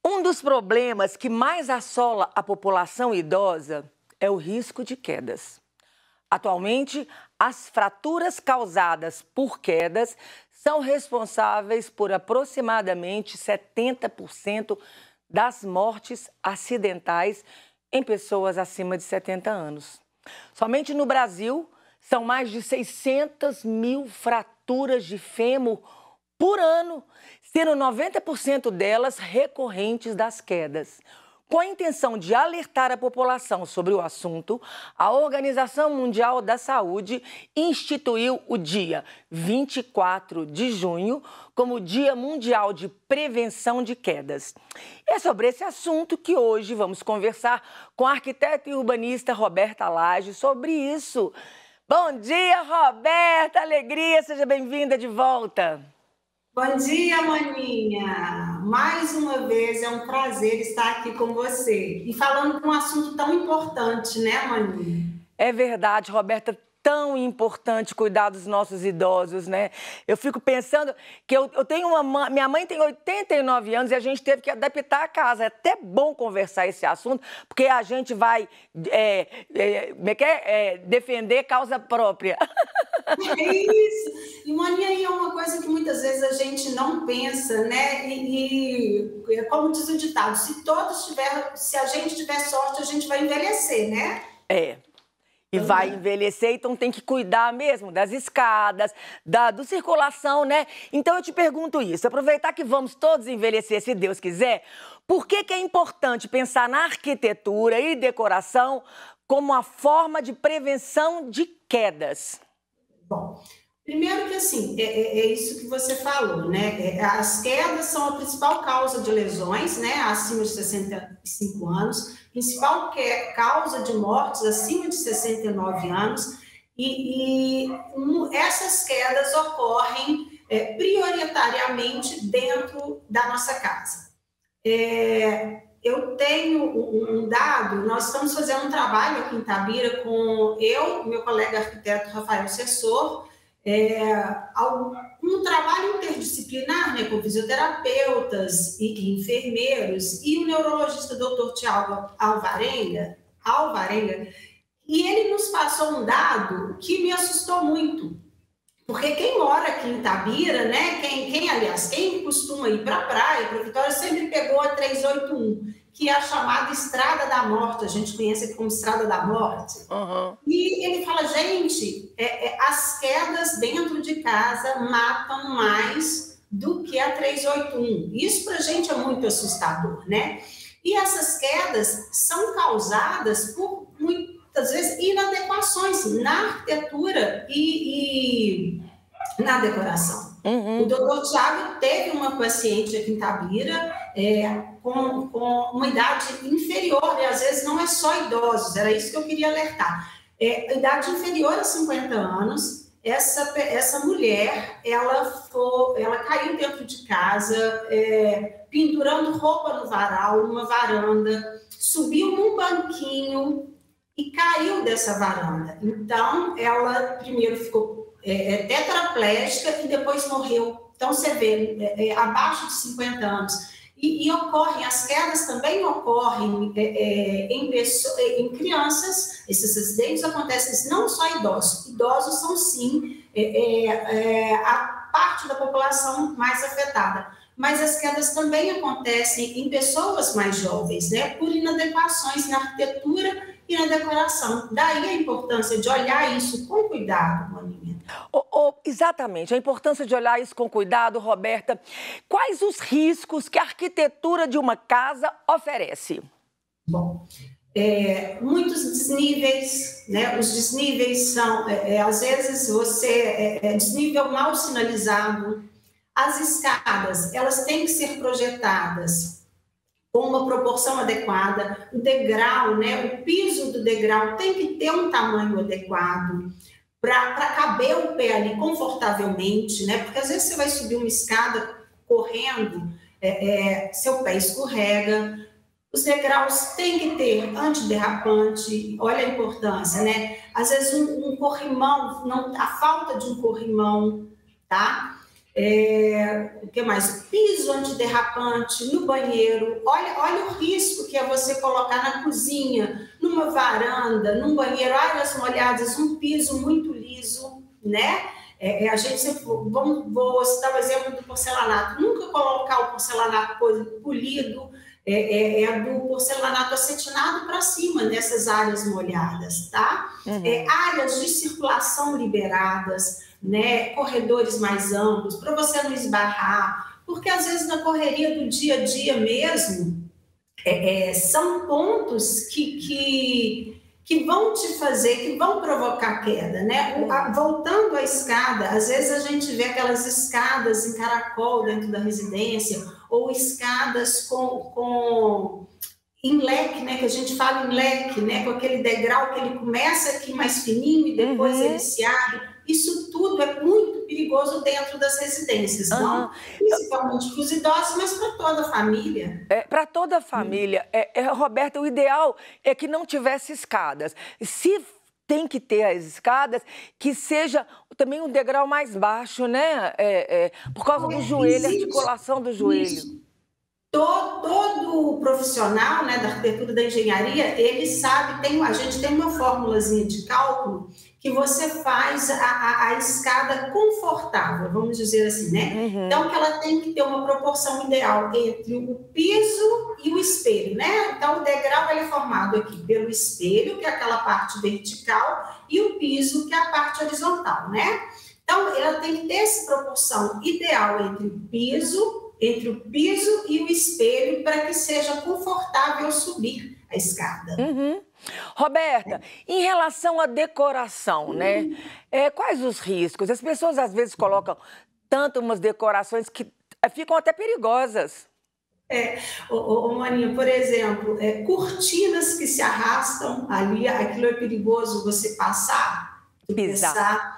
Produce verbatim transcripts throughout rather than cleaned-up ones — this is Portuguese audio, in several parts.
Um dos problemas que mais assola a população idosa é o risco de quedas. Atualmente, as fraturas causadas por quedas são responsáveis por aproximadamente setenta por cento das mortes acidentais em pessoas acima de setenta anos. Somente no Brasil, são mais de seiscentas mil fraturas de fêmur por ano, sendo noventa por cento delas recorrentes das quedas. Com a intenção de alertar a população sobre o assunto, a Organização Mundial da Saúde instituiu o dia vinte e quatro de junho como Dia Mundial de Prevenção de Quedas. É sobre esse assunto que hoje vamos conversar com a arquiteta e urbanista Roberta Lage sobre isso. Bom dia, Roberta! Alegria! Seja bem-vinda de volta! Bom dia, maninha! Mais uma vez é um prazer estar aqui com você e falando de um assunto tão importante, né, maninha? É verdade, Roberta, tão importante cuidar dos nossos idosos, né? Eu fico pensando que eu, eu tenho uma mãe, minha mãe tem oitenta e nove anos e a gente teve que adaptar a casa. É até bom conversar esse assunto, porque a gente vai é, é, é, defender causa própria. É isso! E, maninha, é uma coisa que muitas vezes a gente não pensa, né? E, e como diz o ditado, se todos tiver, se a gente tiver sorte, a gente vai envelhecer, né? É. E vai envelhecer, então tem que cuidar mesmo das escadas, da do circulação, né? Então eu te pergunto isso, aproveitar que vamos todos envelhecer, se Deus quiser, por que que é importante pensar na arquitetura e decoração como uma forma de prevenção de quedas? Bom, primeiro que assim, é, é, é isso que você falou, né? É, as quedas são a principal causa de lesões, né? Acima de sessenta e cinco anos, principal que é causa de mortes acima de sessenta e nove anos, e, e um, essas quedas ocorrem é, prioritariamente dentro da nossa casa. É, eu tenho um, um dado, nós estamos fazendo um trabalho aqui em Itabira com eu, meu colega arquiteto Rafael Sessor, é, um trabalho interdisciplinar, né, com fisioterapeutas e, e enfermeiros e o neurologista doutor Tiago Alvarenga, Alvarenga, e ele nos passou um dado que me assustou muito, porque quem mora aqui em Itabira, né, quem, quem aliás, quem costuma ir para a praia, para Vitória, sempre pegou a trezentos e oitenta e um, que é a chamada Estrada da Morte, a gente conhece aqui como Estrada da Morte. Uhum. E ele fala, gente, é, é, as quedas dentro de casa matam mais do que a trezentos e oitenta e um. Isso para a gente é muito assustador, né? E essas quedas são causadas por muitas vezes inadequações na arquitetura e, e na decoração. Uhum. O doutor Tiago teve uma paciente aqui em Itabira é, com, com uma idade inferior, e às vezes não é só idosos, era isso que eu queria alertar. É, idade inferior a cinquenta anos, essa, essa mulher, ela, foi, ela caiu dentro de casa, é, pendurando roupa no varal, numa varanda, subiu num banquinho e caiu dessa varanda. Então, ela primeiro ficou É, é tetraplégica e depois morreu. Então, você vê, é, é, abaixo de cinquenta anos. E, e ocorrem, as quedas também ocorrem é, é, em, pessoas, em crianças, esses acidentes acontecem não só idosos, idosos são sim é, é, é, a parte da população mais afetada, mas as quedas também acontecem em pessoas mais jovens, né, por inadequações na arquitetura e na decoração. Daí a importância de olhar isso com cuidado, Maninha. Oh, oh, exatamente, a importância de olhar isso com cuidado, Roberta. Quais os riscos que a arquitetura de uma casa oferece? Bom, é, muitos desníveis, né? Os desníveis são, é, é, às vezes, você é, é desnível mal sinalizado. As escadas, elas têm que ser projetadas com uma proporção adequada. O degrau, né? O piso do degrau tem que ter um tamanho adequado para caber o pé ali confortavelmente, né? Porque às vezes você vai subir uma escada correndo, é, é, seu pé escorrega. Os degraus têm que ter antiderrapante, olha a importância, né? Às vezes um, um corrimão, não, a falta de um corrimão, tá? É, o que mais? Piso antiderrapante no banheiro. Olha, olha o risco que é você colocar na cozinha, numa varanda, num banheiro, áreas molhadas, um piso muito liso, né? É, é, a gente sempre, vamos, vou citar o exemplo do porcelanato. Nunca colocar o porcelanato polido, é, é, é do porcelanato acetinado para cima, nessas áreas molhadas, tá? Uhum. É, áreas de circulação liberadas, né, corredores mais amplos, para você não esbarrar, porque às vezes na correria do dia a dia mesmo, é, é, são pontos que, que, que vão te fazer, que vão provocar queda, né? O, a, voltando à escada, às vezes a gente vê aquelas escadas em caracol dentro da residência, ou escadas com... com em leque, né, que a gente fala em leque, né, com aquele degrau que ele começa aqui mais fininho e depois uhum. ele se abre. Isso tudo é muito perigoso dentro das residências, uhum. não principalmente para os idosos, mas para toda a família. É, para toda a família. Uhum. É, é, Roberta, o ideal é que não tivesse escadas. Se tem que ter as escadas, que seja também um degrau mais baixo, né? É, é, por causa do é, joelho, a articulação do joelho. Isso. Todo, todo profissional, né, da arquitetura da engenharia, ele sabe, tem, a gente tem uma formulazinha de cálculo que você faz a, a, a escada confortável, vamos dizer assim, né? Uhum. Então, que ela tem que ter uma proporção ideal entre o piso e o espelho, né? Então, o degrau ele é formado aqui pelo espelho, que é aquela parte vertical, e o piso, que é a parte horizontal, né? Então, ela tem que ter essa proporção ideal entre o piso entre o piso e o espelho para que seja confortável subir a escada. Uhum. Roberta, é. em relação à decoração, né? Uhum. É, quais os riscos? As pessoas às vezes colocam tanto umas decorações que ficam até perigosas. É, ô, ô, Maninha, por exemplo, é, cortinas que se arrastam ali, aquilo é perigoso você passar, pisar.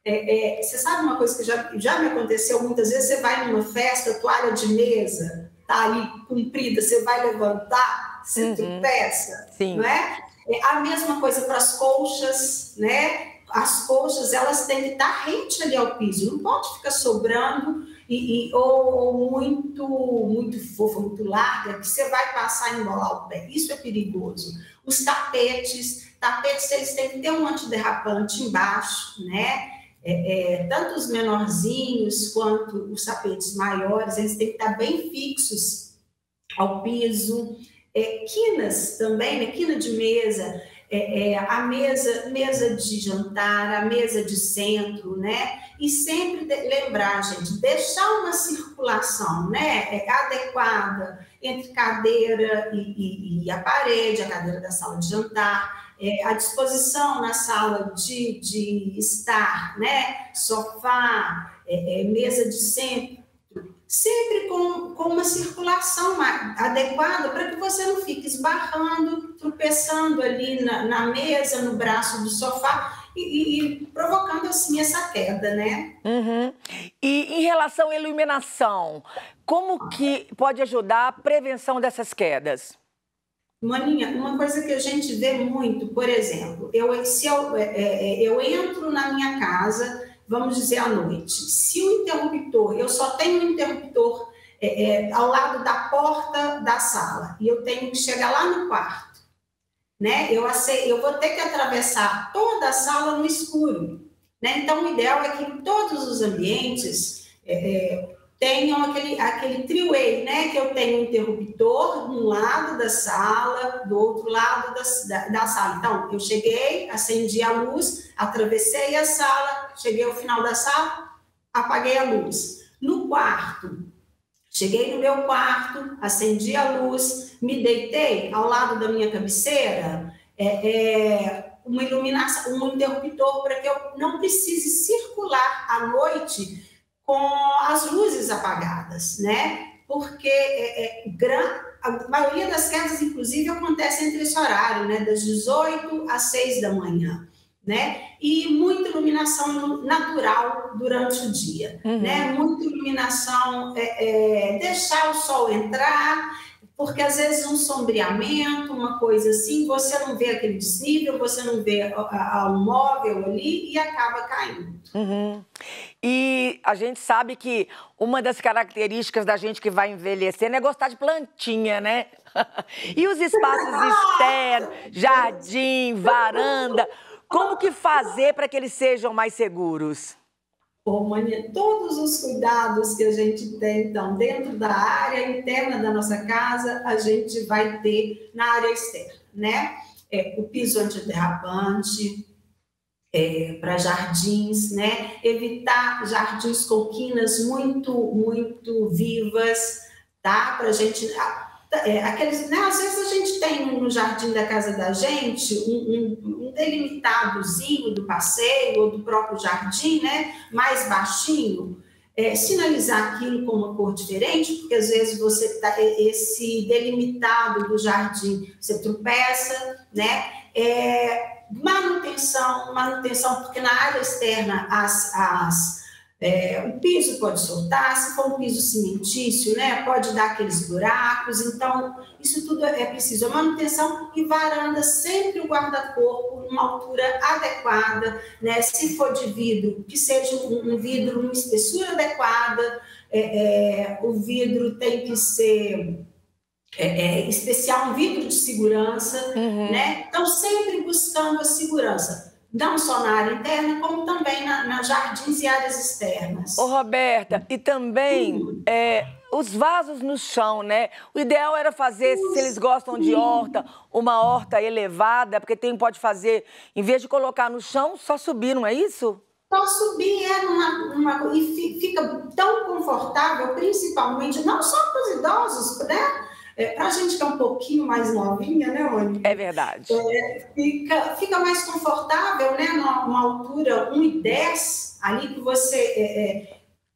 É, é, você sabe uma coisa que já, já me aconteceu muitas vezes, você vai numa festa, toalha de mesa, tá ali comprida, você vai levantar, você uhum. tropeça, Sim. não é? É a mesma coisa para as colchas, né? As colchas, elas têm que estar rente ali ao piso, não pode ficar sobrando e, e, ou, ou muito, muito fofa, muito larga, que você vai passar e embolar o pé. Isso é perigoso. Os tapetes, tapetes, eles têm que ter um antiderrapante embaixo, né? É, é, tanto os menorzinhos quanto os tapetes maiores, eles têm que estar bem fixos ao piso. É, quinas também, né? Quina de mesa, é, é, a mesa, mesa de jantar, a mesa de centro, né? E sempre de, lembrar, gente, deixar uma circulação, né? É, adequada entre cadeira e, e, e a parede, a cadeira da sala de jantar. É, a disposição na sala de, de estar, né? Sofá, é, é, mesa de centro, sempre com, com uma circulação adequada para que você não fique esbarrando, tropeçando ali na, na mesa, no braço do sofá e, e provocando assim essa queda, né? Uhum. E em relação à iluminação, como que pode ajudar a prevenção dessas quedas? Maninha, uma coisa que a gente vê muito, por exemplo, eu, se eu, é, é, eu entro na minha casa, vamos dizer, à noite, se o interruptor, eu só tenho um interruptor é, é, ao lado da porta da sala, e eu tenho que chegar lá no quarto, né? Eu, eu vou ter que atravessar toda a sala no escuro, né? Então, o ideal é que em todos os ambientes... É, é, tenham aquele, aquele three-way, né? Que eu tenho um interruptor de um lado da sala, do outro lado da, da, da sala. Então, eu cheguei, acendi a luz, atravessei a sala, cheguei ao final da sala, apaguei a luz. No quarto, cheguei no meu quarto, acendi a luz, me deitei ao lado da minha cabeceira, é, é, uma iluminação, um interruptor para que eu não precise circular à noite com as luzes apagadas, né? Porque é, é, gran... a maioria das quedas, inclusive, acontece entre esse horário, né? Das dezoito às seis da manhã, né? E muita iluminação natural durante o dia, uhum. né? Muita iluminação, é, é, deixar o sol entrar, porque às vezes um sombreamento, uma coisa assim, você não vê aquele desnível, você não vê o móvel ali e acaba caindo. Uhum. E a gente sabe que uma das características da gente que vai envelhecendo é gostar de plantinha, né? E os espaços externos, jardim, varanda, como que fazer para que eles sejam mais seguros? Ô, Mania, todos os cuidados que a gente tem, então, dentro da área interna da nossa casa, a gente vai ter na área externa, né? É, o piso antiderrapante, é, para jardins, né? Evitar jardins com quinas muito, muito vivas, tá? Para a gente... É, aqueles, né, às vezes a gente tem no jardim da casa da gente um, um, um delimitadozinho do passeio ou do próprio jardim, né, mais baixinho, é, sinalizar aquilo com uma cor diferente, porque às vezes você tá, esse delimitado do jardim, você tropeça, né, é, manutenção, manutenção, porque na área externa as, as É, o piso pode soltar, se for um piso cimentício, né, pode dar aqueles buracos, então isso tudo é preciso. A manutenção e varanda, sempre o guarda-corpo numa altura adequada, né, se for de vidro, que seja um, um vidro numa espessura adequada, é, é, o vidro tem que ser é, é, especial, um vidro de segurança, uhum. né, então sempre buscando a segurança. Não só na área interna, como também na, na jardins e áreas externas. Ô, Roberta, e também é, os vasos no chão, né? O ideal era fazer, se eles gostam de horta, uma horta elevada, porque tem, pode fazer, em vez de colocar no chão, só subir, não é isso? Só subir é numa, numa, e fica tão confortável, principalmente, não só para os idosos, né? É, para a gente que é um pouquinho mais novinha, né, Mônica? É verdade. É, fica, fica mais confortável, né? Numa, numa altura um e dez, ali que você é,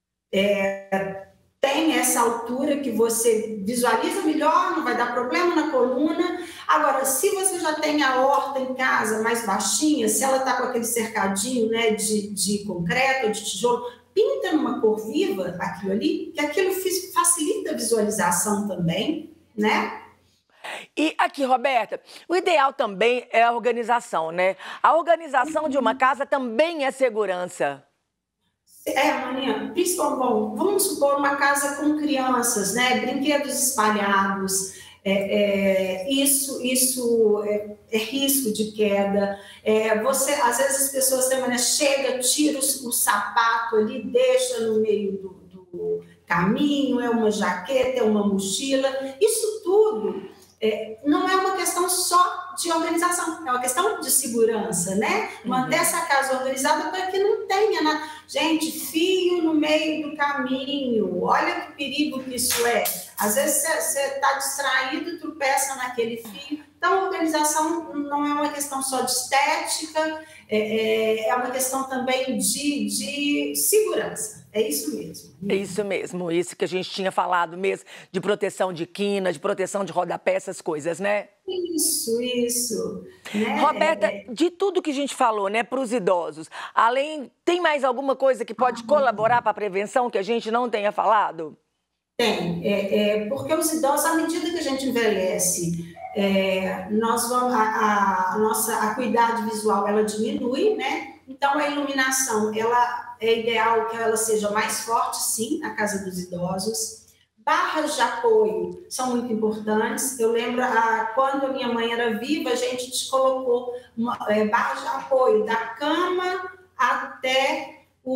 é, tem essa altura que você visualiza melhor, não vai dar problema na coluna. Agora, se você já tem a horta em casa mais baixinha, se ela está com aquele cercadinho, né, de, de concreto ou de tijolo, pinta numa cor viva aquilo ali, que aquilo facilita a visualização também, né? E aqui, Roberta, o ideal também é a organização, né? A organização uhum. de uma casa também é segurança. É, Maninha, principalmente, bom, vamos supor uma casa com crianças, né? Brinquedos espalhados, é, é, isso, isso é, é risco de queda. É, você, às vezes as pessoas têm maneira, chega, tira o, o sapato ali, deixa no meio do, do caminho, é uma jaqueta, é uma mochila, isso tudo é, não é uma questão só de organização, é uma questão de segurança, né? Manter uhum. essa casa organizada para que não tenha nada. Gente, fio no meio do caminho, olha que perigo que isso é. Às vezes você está distraído e tropeça naquele fio. Então, a organização não é uma questão só de estética, é, é uma questão também de, de segurança. É isso mesmo. É isso mesmo, isso que a gente tinha falado mesmo, de proteção de quina, de proteção de rodapé, essas coisas, né? Isso, isso. Né? Roberta, é... de tudo que a gente falou, né, para os idosos, além, tem mais alguma coisa que pode colaborar para a prevenção que a gente não tenha falado? Tem, é, é, porque os idosos, à medida que a gente envelhece, é, nós vamos, a, a nossa acuidade visual, ela diminui, né? Então, a iluminação, ela é ideal que ela seja mais forte, sim, na casa dos idosos. Barras de apoio são muito importantes. Eu lembro, a, quando a minha mãe era viva, a gente colocou uma, é, barras de apoio da cama até o,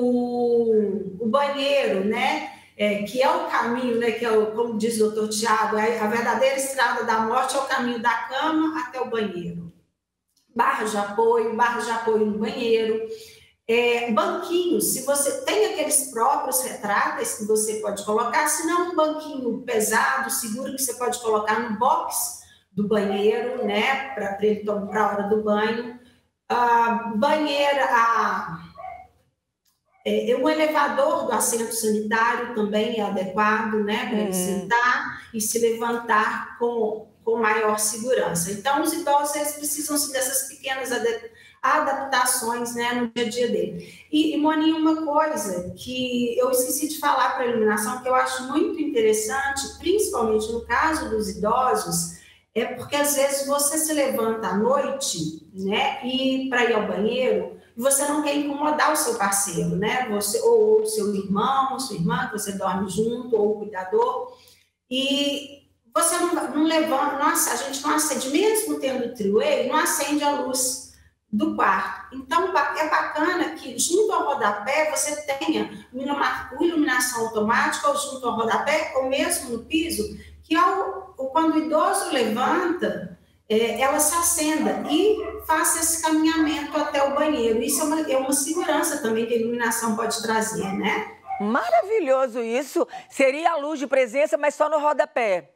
o, o banheiro, né? É, que é o caminho, né? Que é o, como diz o doutor Tiago, é a verdadeira estrada da morte é o caminho da cama até o banheiro. Barras de apoio, barras de apoio no banheiro. É, banquinhos, se você tem aqueles próprios retráteis que você pode colocar, se não um banquinho pesado, seguro, que você pode colocar no box do banheiro, né, para ele tomar para a hora do banho. A banheira, a, é, um elevador do assento sanitário também é adequado, né, para ele sentar e se levantar com, com maior segurança. Então, os idosos eles precisam dessas pequenas adaptações, né, no dia a dia dele. E, e Moninha, uma coisa que eu esqueci de falar para a iluminação, que eu acho muito interessante, principalmente no caso dos idosos, é porque às vezes você se levanta à noite, né, e para ir ao banheiro, e você não quer incomodar o seu parceiro, né, você, ou o seu irmão, sua irmã, que você dorme junto, ou o cuidador, e você não, não levanta, não, a gente não acende, mesmo tendo trio-way, não acende a luz do quarto. Então, é bacana que junto ao rodapé você tenha iluminação automática, ou junto ao rodapé, ou mesmo no piso, que ao, quando o idoso levanta, é, ela se acenda e faça esse caminhamento até o banheiro. Isso é uma, é uma segurança também que a iluminação pode trazer, né? Maravilhoso isso. Seria a luz de presença, mas só no rodapé.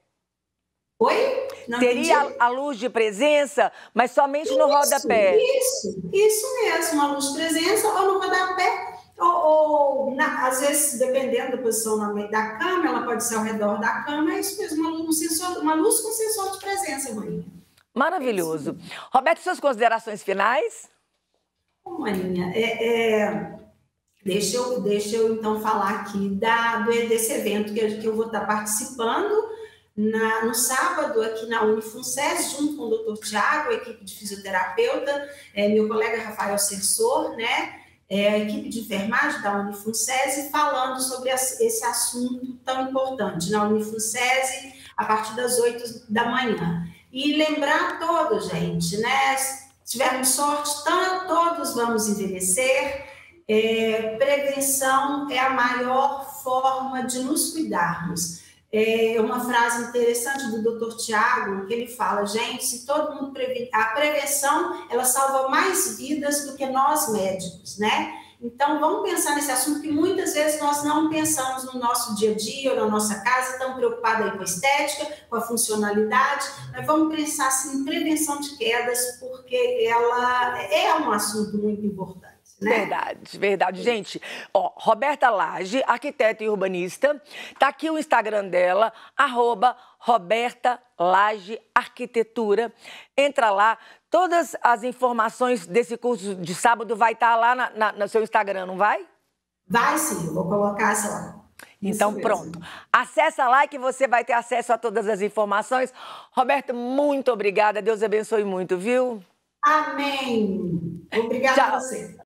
Oi? Não Teria entendi. a luz de presença, mas somente isso, no rodapé. Isso, isso mesmo, a luz de presença ou no rodapé, ou, ou na, às vezes, dependendo da posição na meio da cama, ela pode ser ao redor da cama, é isso mesmo, uma luz, um sensor, uma luz com sensor de presença, Maninha. Maravilhoso. É Roberto, suas considerações finais? Bom, Maninha, é, é, deixa, eu, deixa eu então falar aqui da, desse evento que eu, que eu vou estar participando, Na, no sábado, aqui na Unifunces, junto com o doutor Tiago, a equipe de fisioterapeuta, é, meu colega Rafael Sersor, né, é, a equipe de enfermagem da Unifunces, falando sobre esse assunto tão importante na Unifunces, a partir das oito da manhã. E lembrar a todos, gente, né, se tivermos sorte, todos vamos envelhecer, é, prevenção é a maior forma de nos cuidarmos. É uma frase interessante do doutor Tiago, que ele fala, gente, se todo mundo prevenir, a prevenção, ela salva mais vidas do que nós médicos, né? Então, vamos pensar nesse assunto que muitas vezes nós não pensamos no nosso dia a dia ou na nossa casa, estamos preocupados aí com a estética, com a funcionalidade, mas vamos pensar assim, em prevenção de quedas, porque ela é um assunto muito importante. Né? Verdade, verdade. Gente, ó, Roberta Lage, arquiteta e urbanista, tá aqui o Instagram dela, arroba Roberta Lage Arquitetura. Entra lá, todas as informações desse curso de sábado vai estar lá na, na, no seu Instagram, não vai? Vai sim, eu vou colocar essa lá. Então, pronto. Acessa lá que você vai ter acesso a todas as informações. Roberta, muito obrigada. Deus abençoe muito, viu? Amém. Obrigada a você.